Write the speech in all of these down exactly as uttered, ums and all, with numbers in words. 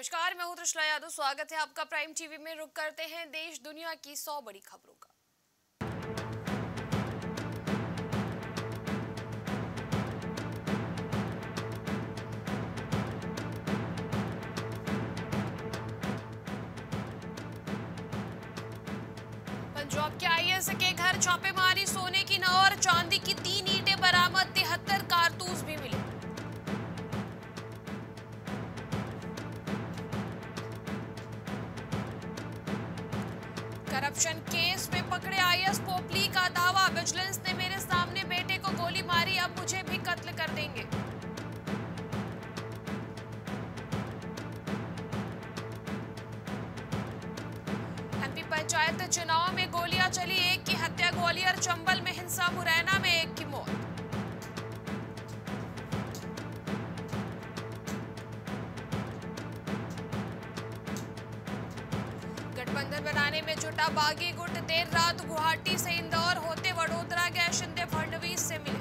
नमस्कार, मैं हूं त्रिशला यादव। स्वागत है आपका प्राइम टीवी में। रुक करते हैं देश दुनिया की सौ बड़ी खबरों का। पंजाब के आईएएस के घर छापेमारी, सोने की नौ और चांदी की तीन ईंटें बरामद, तिहत्तर कारतूस भी मिले। करप्शन केस में पकड़े आईएएस पोपली का दावा, विजिलेंस ने मेरे सामने बेटे को गोली मारी, अब मुझे भी कत्ल कर देंगे। एमपी पंचायत चुनाव में गोलियां चली, एक की हत्या, ग्वालियर चंबल में हिंसा, मुरैना में एक की मौत। गठबंधन बनाने में जुटा बागी गुट, देर रात गुवाहाटी से इंदौर होते वडोदरा गए, शिंदे फडणवीस से मिले।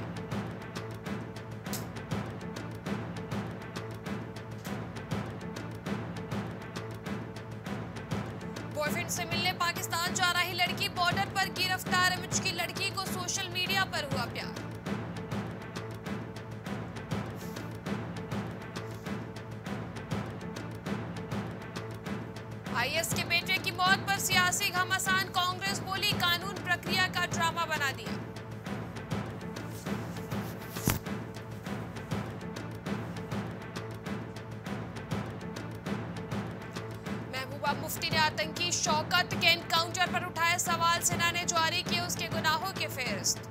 बॉयफ्रेंड से मिलने पाकिस्तान जा रही लड़की, बॉर्डर पर गिरफ्तार, मुझकी लड़की को सोशल मीडिया पर हुआ प्यार। आईएएस के बेटे की मौत पर सियासी घमासान, कांग्रेस बोली कानून प्रक्रिया का ड्रामा बना दिया। महबूबा मुफ्ती ने आतंकी शौकत के एनकाउंटर पर उठाए सवाल, सेना ने जारी किए उसके गुनाहों की फेहरिस्त।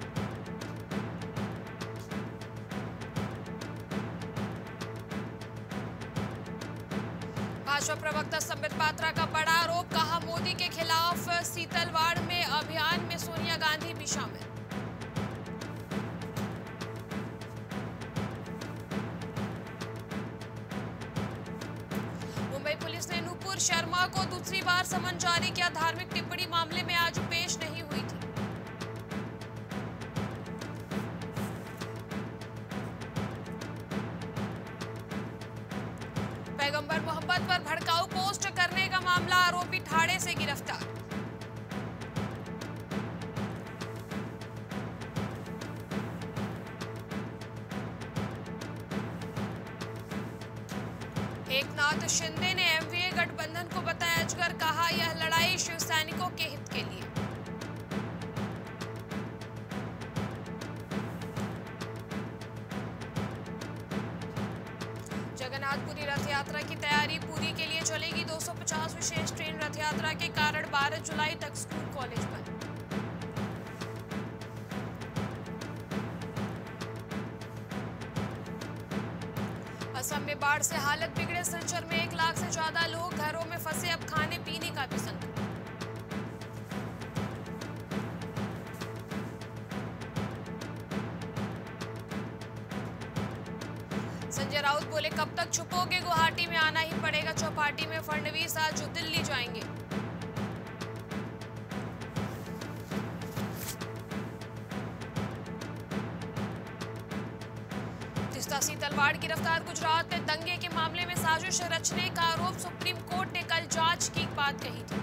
भाजपा प्रवक्ता संबित पात्रा का बड़ा आरोप, कहा मोदी के खिलाफ सीतलवाड़ में अभियान में सोनिया गांधी भी शामिल। मुंबई पुलिस ने नूपुर शर्मा को दूसरी बार समन जारी किया, धार्मिक टिप्पणी मामले में आज पेश नहीं हुई थी। पैगंबर मोहम्मद पर भड़काऊ पोस्ट करने का मामला, आरोपी ठाणे से गिरफ्तार। एकनाथ शिंदे ने एमवीए गठबंधन को बताया अजगर, कहा यह लड़ाई शिव सैनिकों के हित के लिए। जगन्नाथपुरी रथ यात्रा की तैयारी पूरी के लिए चलेगी दो सौ पचास विशेष ट्रेन, रथ यात्रा के कारण बारह जुलाई तक स्कूल कॉलेज बंद। असम में बाढ़ से हालत बिगड़े, सिलचर में एक लाख से ज्यादा लोग घरों में फंसे, अब खाने पीने का भी संकट। संजय राउत बोले कब तक छुपोगे, गुवाहाटी में आना ही पड़ेगा, चौपाटी में फडणवीस आज दिल्ली जाएंगे। तीस्ता सीतलवाड़ गिरफ्तार, गुजरात में दंगे के मामले में साजिश रचने का आरोप, सुप्रीम कोर्ट ने कल जांच की बात कही थी।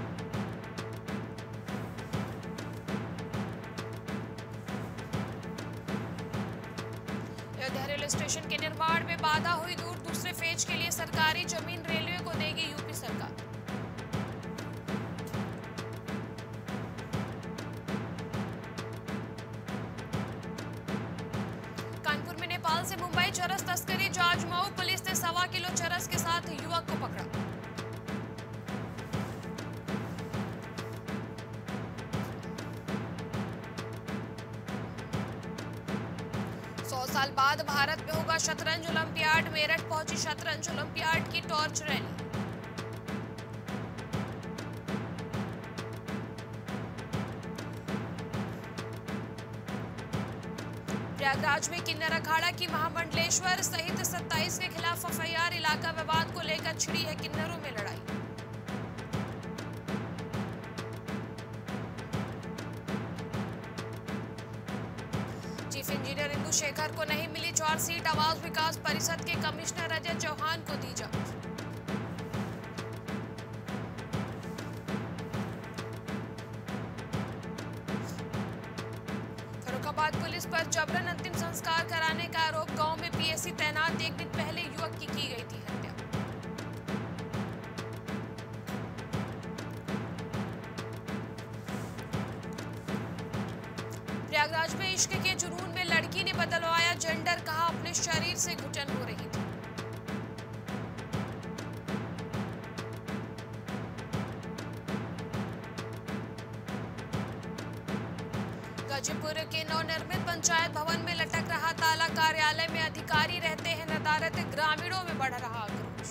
रेलवे स्टेशन के निर्माण में बाधा हुई दूर, दूसरे फेज के लिए सरकारी जमीन रेलवे को देगी यूपी सरकार। कानपुर में नेपाल से मुंबई चरस तस्करी, जाजमऊ पुलिस ने सवा किलो चरस के साथ युवक को पकड़ा। सौ साल बाद भारत में होगा शतरंज ओलंपियाड, मेरठ पहुंची शतरंज ओलंपियाड की टॉर्च रैली। प्रयागराज में किन्नर अखाड़ा की महामंडलेश्वर सहित सत्ताईस के खिलाफ एफआईआर, इलाका विवाद को लेकर छिड़ी है किन्नरों में लड़ाई। चीफ इंजीनियर इंदु शेखर को नहीं मिली चार्जशीट, आवास विकास परिषद के कमिश्नर अजय चौहान को दी जांच। पर जबरन अंतिम संस्कार कराने का आरोप। गांव में पीएससी तैनात एक दिन पहले युवक की की गई थी हत्या। प्रयागराज में इश्क के जुनून में लड़की ने बदलवाया जेंडर, कहा अपने शरीर से घुटन हो रही थी। गाजीपुर के नवनिर्मित पंचायत भवन में लटक रहा ताला, कार्यालय में अधिकारी रहते हैं नदारत, ग्रामीणों में बढ़ रहा आक्रोश।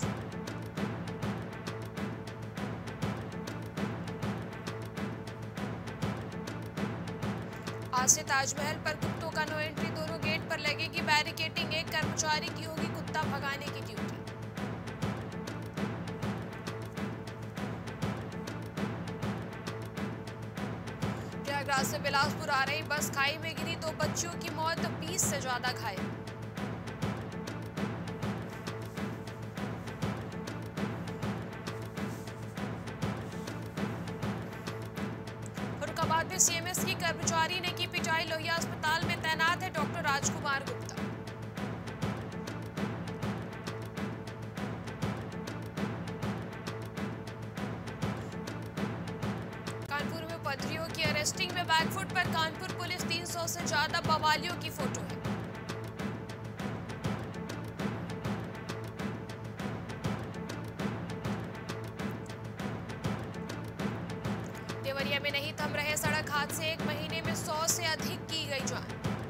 आज से ताजमहल पर कुत्तों का नो एंट्री, दोनों गेट पर लगेगी बैरिकेडिंग, एक कर्मचारी की होगी कुत्ता भगाने की ड्यूटी। प्रयागराज से बिलासपुर आ रही बस खाई में गिरी, दो बच्चियों की मौत, बीस से ज्यादा घायल। फरुखाबाद में सीएमएस की कर्मचारी ने की पिटाई, लोहिया अस्पताल में तैनात है डॉक्टर राजकुमार गुप्ता। पथरियों की अरेस्टिंग में बैकफुट पर कानपुर पुलिस, तीन सौ से ज्यादा बवालियों की फोटो है। देवरिया में नहीं थम रहे सड़क हादसे, एक महीने में सौ से अधिक की गई जान।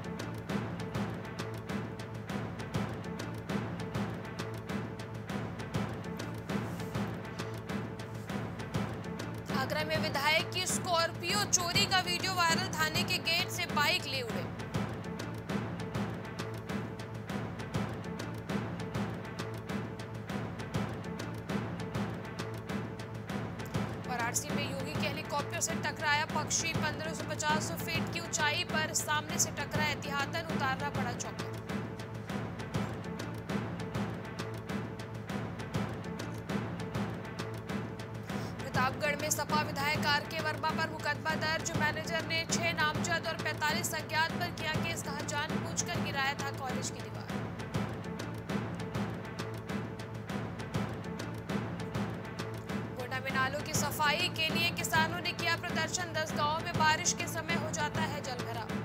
आगरा में विधायक की स्कॉर्पियो चोरी का वीडियो वायरल, थाने के गेट से बाइक ले उड़े। वाराणसी में योगी के हेलीकॉप्टर से टकराया पक्षी, पंद्रह सौ पचास फीट की ऊंचाई पर सामने से टकराया, एहतियातन उतारना पड़ा चौका। प्रतापगढ़ में सपा विधायक आर के वर्मा पर मुकदमा दर्ज, मैनेजर ने छह नामजद और पैंतालीस अज्ञात पर किया केस, कहा जानबूझकर गिराया था कॉलेज की दीवार। गोंडा में नालों की सफाई के लिए किसानों ने किया प्रदर्शन, दस गांवों में बारिश के समय हो जाता है जलभराव।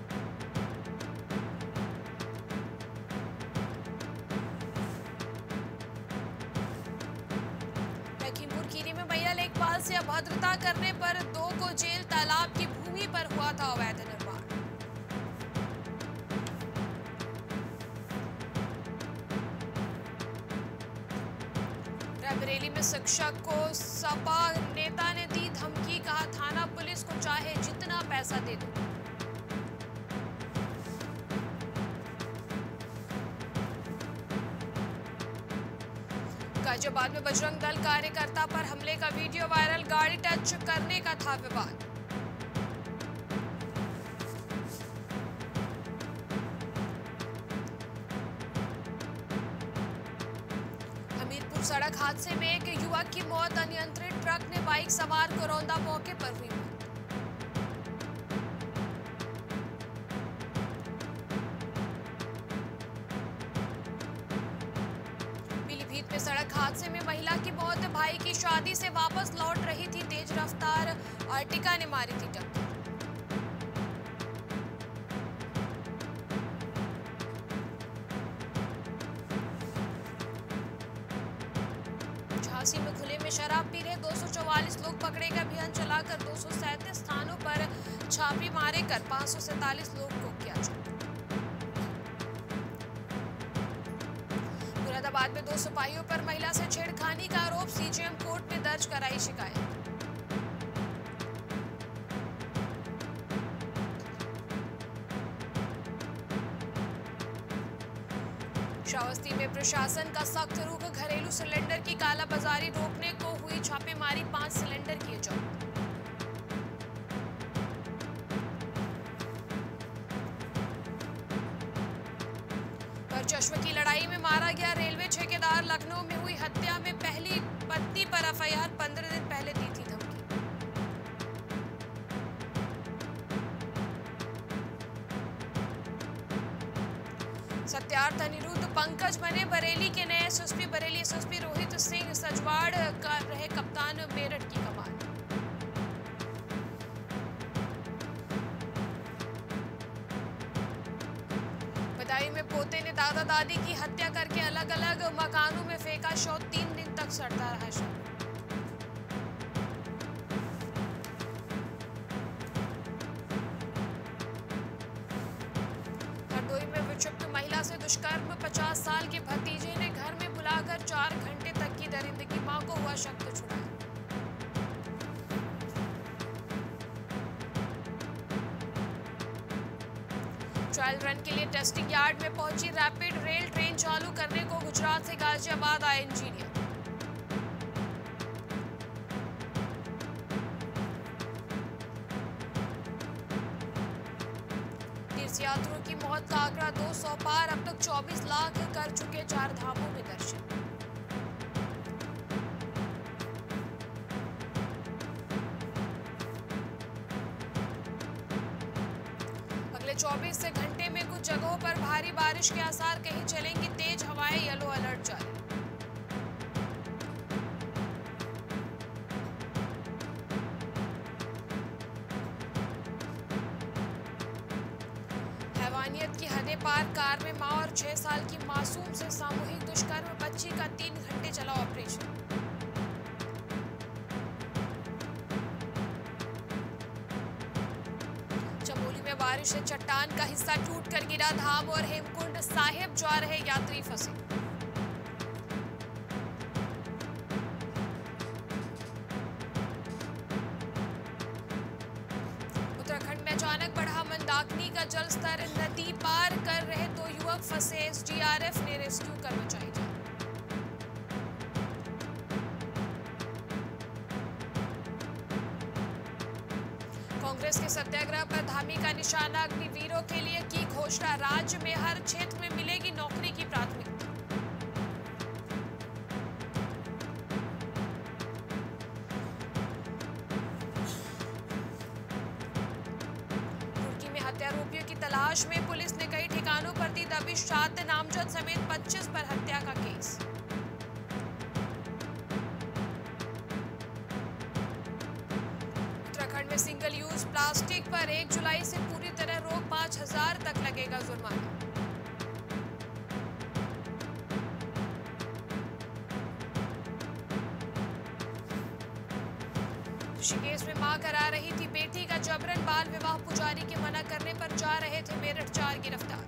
लेखपाल से अभद्रता करने पर दो को जेल, तालाब की भूमि पर हुआ था अवैध निर्माण। रायबरेली में शिक्षक को सपा नेता ने दी धमकी, कहा थाना पुलिस को चाहे जितना पैसा दे दो। गाजियाबाद में बजरंग दल कार्यकर्ता पर हमले का वीडियो वायरल, गाड़ी टच करने का था विवाद। हमीरपुर सड़क हादसे में एक युवक की मौत, अनियंत्रित ट्रक ने बाइक सवार को रौंदा, मौके पर हुई मौत। में सड़क हादसे में महिला की मौत, भाई की शादी से वापस लौट रही थी, तेज रफ्तार आर्टिका ने मारी थी टक्कर। झांसी में खुले में शराब पी रहे दो सौ चौवालीस लोग पकड़े गए, अभियान चलाकर दो सौ सैंतीस स्थानों पर छापे मारे कर पाँच सौ सैंतालीस लोग को किया जब्त। मुरादाबाद में दो सिपाहियों पर महिला से छेड़खानी का आरोप, सीजेएम कोर्ट में दर्ज कराई शिकायत। श्रावस्ती में प्रशासन का सख्त रुख, घरेलू सिलेंडर की कालाबाजारी रोकने को हुई छापेमारी, पांच सिलेंडर किए जब्त। चश्मे की लड़ाई में मारा गया रेलवे ठेकेदार, लखनऊ में हुई हत्या में पहली पत्नी पर एफआईआर, पंद्रह दिन पहले दी थी धमकी। सत्यार्थ अनिरुद्ध पंकज बने बरेली के नए एसएसपी। बरेली एसएसपी रोहित सिंह सजवाड़ कर रहे कप्तान मेरठ की कमान। बदायूं में पोते ने दादा दादी की हत्या करके अलग अलग मकानों में फेंका शव। तीन दिन तक सड़ता रहा शव। विक्षिप्त महिला से दुष्कर्म। पचास साल के भतीजे ने घर में बुलाकर चार घंटे तक की दरिंदगी। मां को हुआ शक तो छुड़ाया। ट्रायल रन के लिए टेस्टिंग यार्ड में पहुंची रैपिड रेल ट्रेन। चालू करने को गुजरात से गाजियाबाद आए इंजीनियर। यात्रियों की मौत का आंकड़ा दो सौ पार। अब तक चौबीस लाख कर चुके चार धामों में दर्शन। अगले चौबीस से घंटे में कुछ जगहों पर भारी बारिश के आसार। कहीं चलेंगी तेज हवाएं। येलो अलर्ट जारी। की हदें पार। कार में मां और छह साल की मासूम से सामूहिक दुष्कर्म। बच्ची का तीन घंटे चला ऑपरेशन। चमोली में बारिश से चट्टान का हिस्सा टूटकर गिरा। धाम और हेमकुंड साहिब जा रहे यात्री फंसे। अचानक बढ़ा मंदाकिनी का जल स्तर। नदी पार कर रहे दो युवक फंसे। एसडीआरएफ ने रेस्क्यू कर बचाई जान। कांग्रेस के सत्याग्रह पर धामी का निशाना। अग्निवीरों के लिए की घोषणा। राज्य में हर क्षेत्र में मिलेगी नौकरी की प्राथमिकता। आरोपियों की तलाश में पुलिस ने कई ठिकानों पर दी दबिश। सात नामजद समेत पच्चीस पर हत्या का केस। उत्तराखंड में सिंगल यूज प्लास्टिक पर एक जुलाई से पूरी तरह रोक। पांच हजार तक लगेगा जुर्माना। ऋषिकेश में मां करा रही थी बेटी का जबरन। बाल विवाह पुजारी के मना करने पर जा रहे थे मेरठ। चार गिरफ्तार।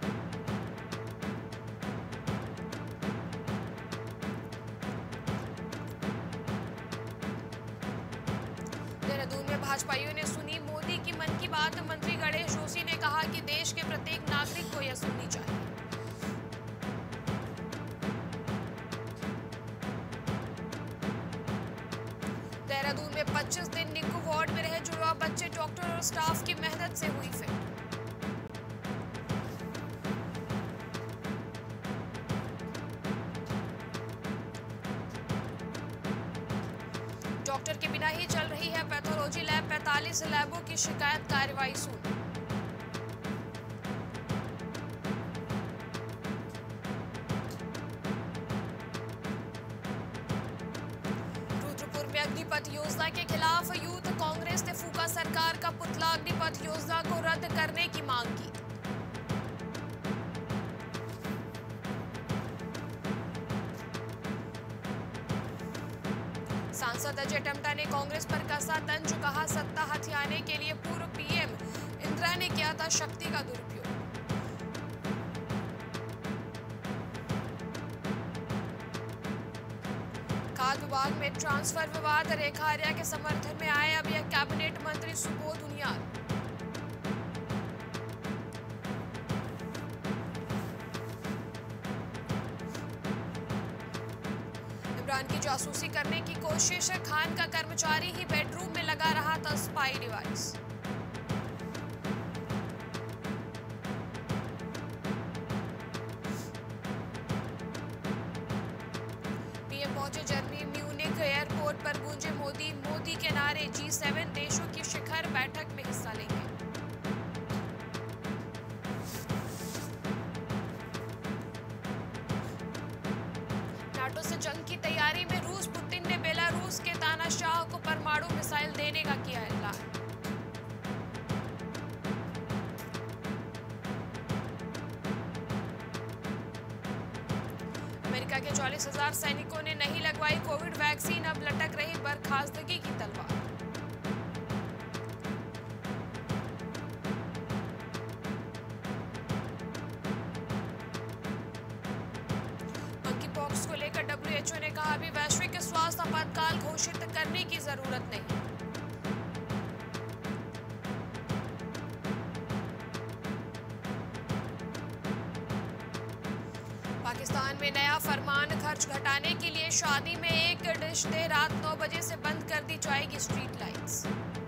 देहरादून में भाजपाइयों ने सुनी मोदी की मन की बात। मंत्री गणेश जोशी ने कहा कि देश के प्रत्येक नागरिक को यह सुननी चाहिए। देहरादून में पच्चीस दिन निक्कू वार्ड में रहे जुड़वा बच्चे। डॉक्टर और स्टाफ की मेहनत से हुई फिट। डॉक्टर के बिना ही चल रही है पैथोलॉजी लैब। पैंतालीस लैबों की शिकायत। कार्रवाई शुरू। अग्निपथ योजना के खिलाफ यूथ कांग्रेस ने फूका सरकार का पुतला। अग्निपथ योजना को रद्द करने की मांग की। सांसद अजय टम्टा ने कांग्रेस पर कसा तंज। कहा सत्ता हथियाने के लिए पूर्व पीएम इंदिरा ने किया था शक्ति का दुरुपयोग। खाद्य विभाग में ट्रांसफर विवाद। रेखा आर्या के समर्थन में आए अब यह कैबिनेट मंत्री सुबोध उनियाल। इमरान की जासूसी करने की कोशिश। खान का कर्मचारी ही बेडरूम में लगा रहा था स्पाई डिवाइस। पहुंचे जर्मनी म्यूनिख एयरपोर्ट पर गूंजे मोदी मोदी के नारे। जी सेवन देशों की शिखर बैठक में हिस्सा लेंगे। चालीस हजार सैनिकों ने नहीं लगवाई कोविड वैक्सीन, अब लटक रही बर्खास्तगी की तलवार। मंकी पॉक्स को लेकर डब्ल्यू एच ओ ने कहा, अभी वैश्विक स्वास्थ्य आपातकाल घोषित करने की जरूरत नहीं। पाकिस्तान में नया फरमान, खर्च घटाने के लिए शादी में एक डिश दे रात नौ बजे से बंद कर दी जाएगी स्ट्रीट लाइट्स।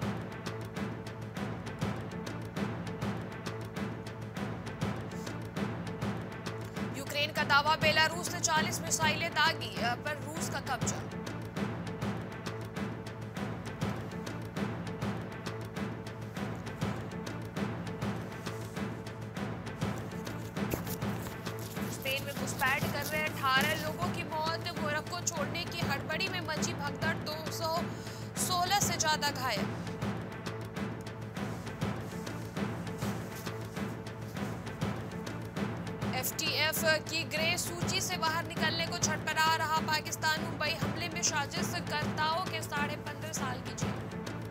यूक्रेन का दावा, बेलारूस ने चालीस मिसाइलें दागी, पर रूस का कब्जा। घुसपैठ कर रहे अठारह लोगों की मौत, मोरक्को छोड़ने की हड़बड़ी में मची भगदड़, दो सौ सोलह से ज्यादा घायल। एफ टी एफ की ग्रे सूची से बाहर निकलने को छटपटा रहा पाकिस्तान, मुंबई हमले में साजिश कर्ताओं के साढ़े पंद्रह साल की जेल।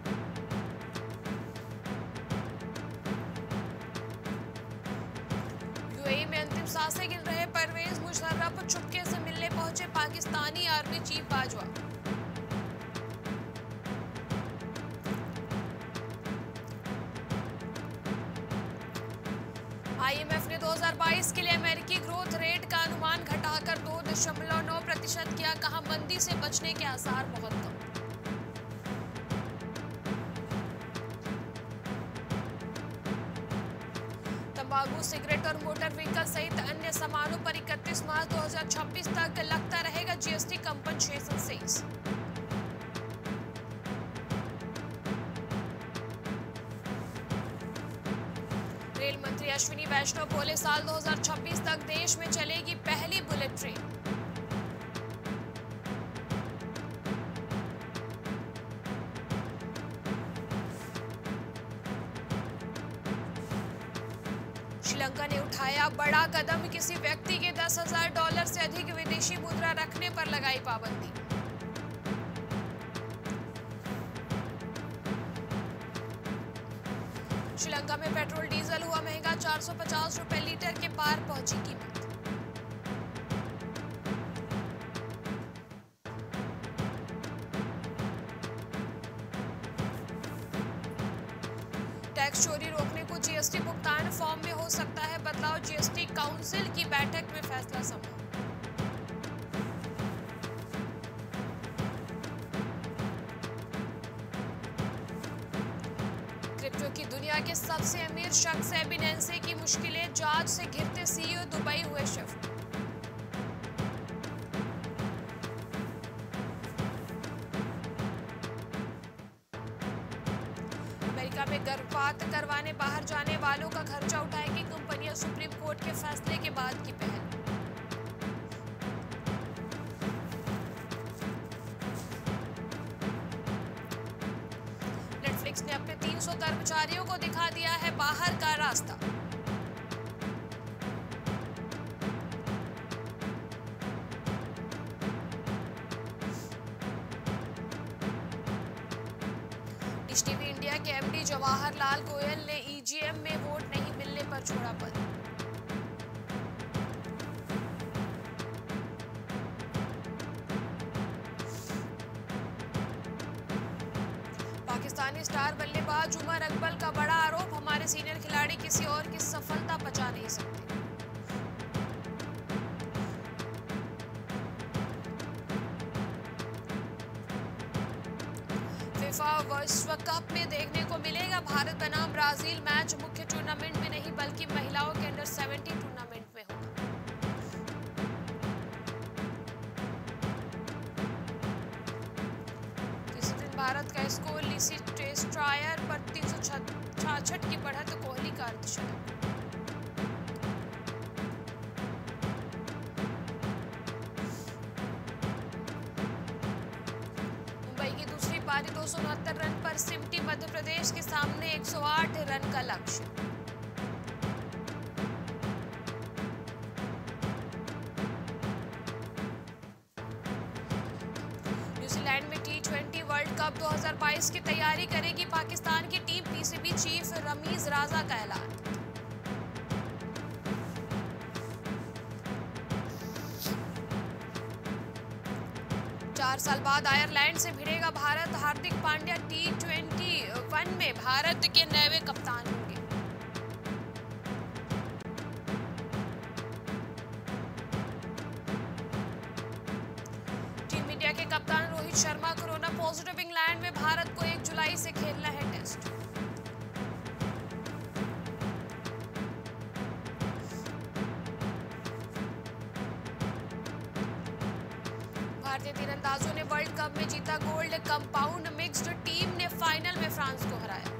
यूएई में अंतिम सांसें गिन रहे परवेज मुशर्रफ, चुपके से मिलने पहुंचे Pakistani army chief Bajwa. IMF ने दो हज़ार बाईस के लिए अमेरिकी ग्रोथ रेट का अनुमान घटाकर दो दशमलव नौ प्रतिशत किया, कहा मंदी से बचने के आसार बहुत कम। तंबाकू, सिगरेट और मोटर व्हीकल सहित अन्य सामानों पर इकतीस मार्च दो हज़ार छब्बीस तक लगता रहेगा जीएसटी कंपनसेशन सेस। रेल मंत्री अश्विनी वैष्णव बोले, साल दो हज़ार छब्बीस तक देश में चलेगी पहली बुलेट ट्रेन। श्रीलंका ने उठाया बड़ा कदम, किसी व्यक्ति के दस हजार डॉलर से अधिक विदेशी मुद्रा रखने पर लगाई पाबंदी। श्रीलंका में पेट्रोल डीजल हुआ महंगा, चार सौ पचास रुपए लीटर के पार पहुंची कीमत। टैक्स चोरी रोकने को जीएसटी भुगतान फॉर्म में हो सकता है बदलाव, जीएसटी काउंसिल की बैठक में फैसला संभव। क्रिप्टो की दुनिया के सबसे अमीर शख्स एबिनेंसे की मुश्किलें, जांच से घिरते सीईओ दुबई हुए शिफ्ट। अमेरिका में गर्भपात करवाने बाहर जाने वालों का खर्चा उठाएगी कंपनियां, सुप्रीम कोर्ट के फैसले के बाद की पहल। नेटफ्लिक्स ने अपने तीन सौ कर्मचारियों को दिखा दिया है बाहर का रास्ता। डिश टीवी इंडिया के एमडी जवाहरलाल गोयल ने ईजीएम में वोट नहीं मिलने पर छोड़ा पद। पाकिस्तानी स्टार बल्लेबाज उमर अकबल का बड़ा आरोप, हमारे सीनियर खिलाड़ी किसी और की सफलता पचा नहीं सकते। फीफा विश्व कप में देखने को मिलेगा भारत बनाम ब्राजील मैच, मुख्य टूर्नामेंट में नहीं बल्कि महिलाओं के अंडर सत्रह टूर्नामेंट में होगा। तीसरे दिन भारत का स्कोर, लीसी टेस्ट्रायर पर तीन सौ छाछठ की बढ़त, कोहली का अर्धशतक। पारी दो सौ उनहत्तर रन पर सिमटी, मध्य प्रदेश के सामने एक सौ आठ रन का लक्ष्य। न्यूजीलैंड में टी ट्वेंटी वर्ल्ड कप दो हज़ार बाईस की तैयारी करेगी पाकिस्तान की team. PCB chief Ramiz Raja का ऐलान। चार साल बाद आयरलैंड से भिड़ेगा Bharat. Hardik Pandya T twenty one में भारत के नए कप्तान होंगे। टीम इंडिया के कप्तान Rohit Sharma corona positive. England में भारत को एक जुलाई से खेलना है टेस्ट। भारतीय तीरंदाजों ने वर्ल्ड कप में जीता गोल्ड। कंपाउंड मिक्स्ड टीम ने फाइनल में फ्रांस को हराया।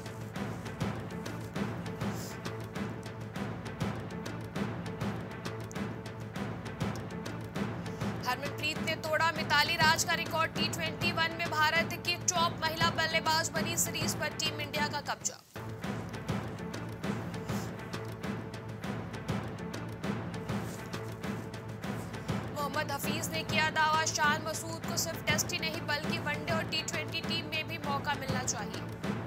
हरमनप्रीत ने तोड़ा मिताली राज का रिकॉर्ड। टी ट्वेंटी वन में भारत की टॉप महिला बल्लेबाज बनी। सीरीज पर टीम इंडिया का कब्जा। मोहम्मद हफीज ने किया दावा। शान मसूद को सिर्फ टेस्ट ही नहीं बल्कि वनडे और टी ट्वेंटी टीम में भी मौका मिलना चाहिए।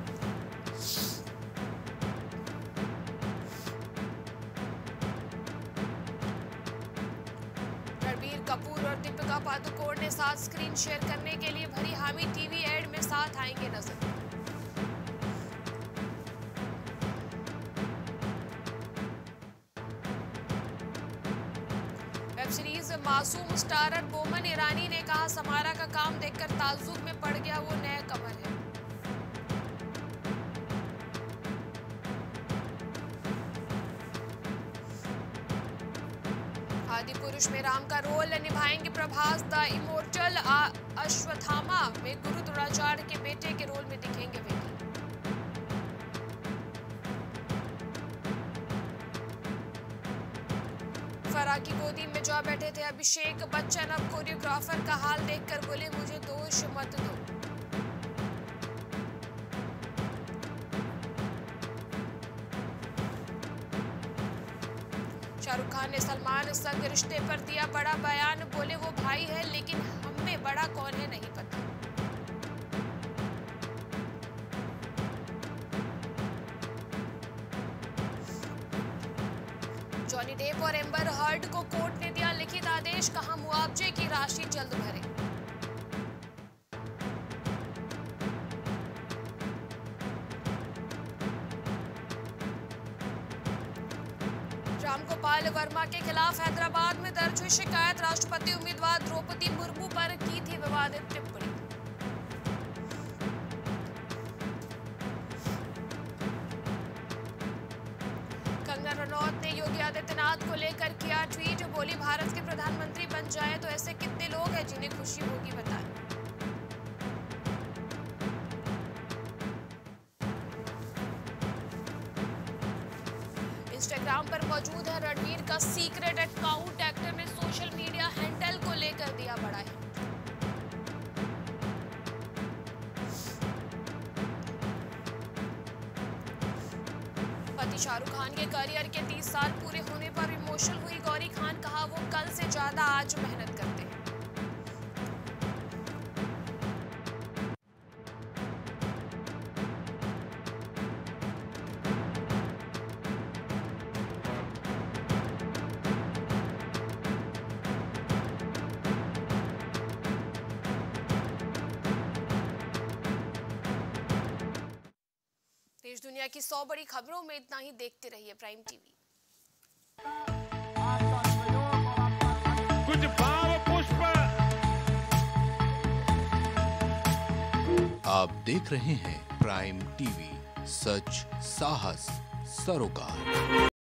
रणबीर कपूर और दीपिका पादुकोण ने साथ स्क्रीन शेयर करने के लिए भरी हामी टीवी एड में साथ आएंगे नजर। Web series Masoom starrer Boman Irani ने कहा, समारा का काम देखकर ताज्जुब में पड़ गया, वो नए कमर है। आदि पुरुष में राम का रोल निभाएंगे प्रभास। द इमोर्टल अश्वत्थामा में गुरु द्रोणाचार्य के बेटे के रोल में दिखेंगे वे। फराह की गोदी में जा बैठे थे अभिषेक बच्चन। अब कोरियोग्राफर का हाल देखकर बोले, मुझे दोष मत दो। शाहरुख खान ने सलमान संग रिश्ते पर दिया बड़ा बयान। बोले, वो भाई है लेकिन हम में बड़ा कौन है नहीं पता। जॉनी डेप और एम्बर हर्ड को कोर्ट ने दिया लिखित आदेश। कहा, मुआवजे की राशि जल्द भरें। रामगोपाल वर्मा के खिलाफ हैदराबाद में दर्ज हुई शिकायत। राष्ट्रपति उम्मीदवार द्रौपदी मुर्मू पर की थी विवादित टिप्पणी। कंगना रनौत ने योगी आदित्यनाथ को लेकर किया ट्वीट। बोली, भारत के प्रधानमंत्री बन जाए तो ऐसे कितने लोग हैं जिन्हें खुशी होगी बताएं। इंस्टाग्राम पर मौजूद है रणवीर का सीक्रेट अकाउंट। एक्टर ने सोशल मीडिया हैंडल को लेकर दिया बड़ा है। पति शाहरुख खान के करियर के तीस साल पूरे होने पर इमोशनल हुई गौरी खान। कहा, वो कल से ज्यादा आज मेहनत करते हैं। देश दुनिया की सौ बड़ी खबरों में इतना ही। देखते रहिए प्राइम टीवी। कुछ भाव पुष्प। आप देख रहे हैं प्राइम टीवी, सच साहस सरोकार।